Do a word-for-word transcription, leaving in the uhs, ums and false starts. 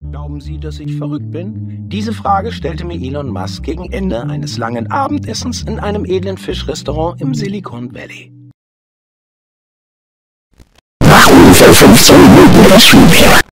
Glauben Sie, dass ich verrückt bin? Diese Frage stellte mir Elon Musk gegen Ende eines langen Abendessens in einem edlen Fischrestaurant im Silicon Valley. Nach ungefähr fünfzehn Minuten der Schulwehr